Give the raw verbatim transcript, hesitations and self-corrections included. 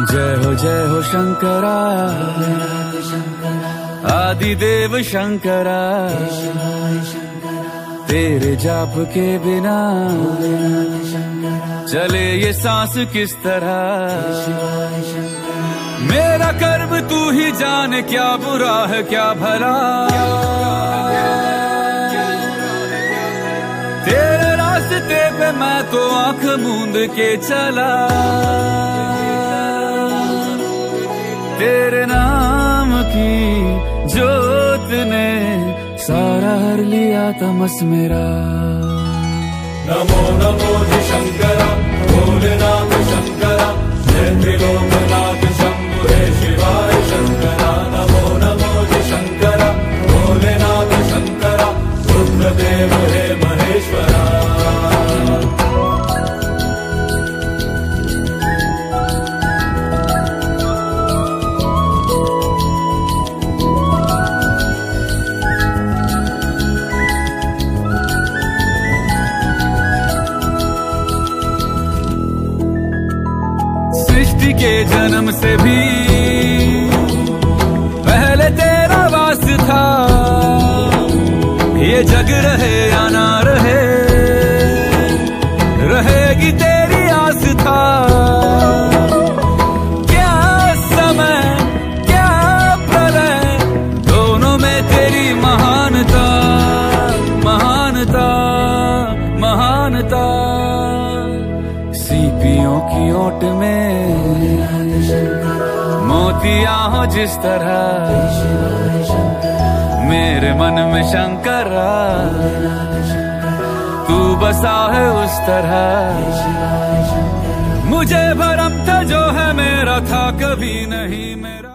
जय हो जय हो शंकरा, आदिदेव शंकरा, तेरे जाप के बिना चले ये सांस किस तरह। मेरा कर्म तू ही जाने, क्या बुरा है क्या भला, तेरे रास्ते पे मैं तो आंख मूंद के चला। तेरे नाम की जोत ने सारा हर लिया तमस मेरा। नमो नमो जी शंकरा, भोलेनाथ शंकरा, जय त्रिलोकनाथ शंभु हे शिवाय शंकरा। नमो नमो जी शंकरा, भोलेनाथ शंकरा, रुद्रदेव हे महेश्वरा। सृष्टि के जन्म से भी पहले तेरा वास था, ये जग रहे या ना रहे, रहेगी तेरी आस था। क्या समय क्या प्रलय, दोनों में तेरी महानता, महानता, महानता। सीपियों की ओट में मोतिया हो जिस तरह, मेरे मन में शंकरा तू बसा है उस तरह। मुझे भरम था जो है मेरा था कभी नहीं मेरा।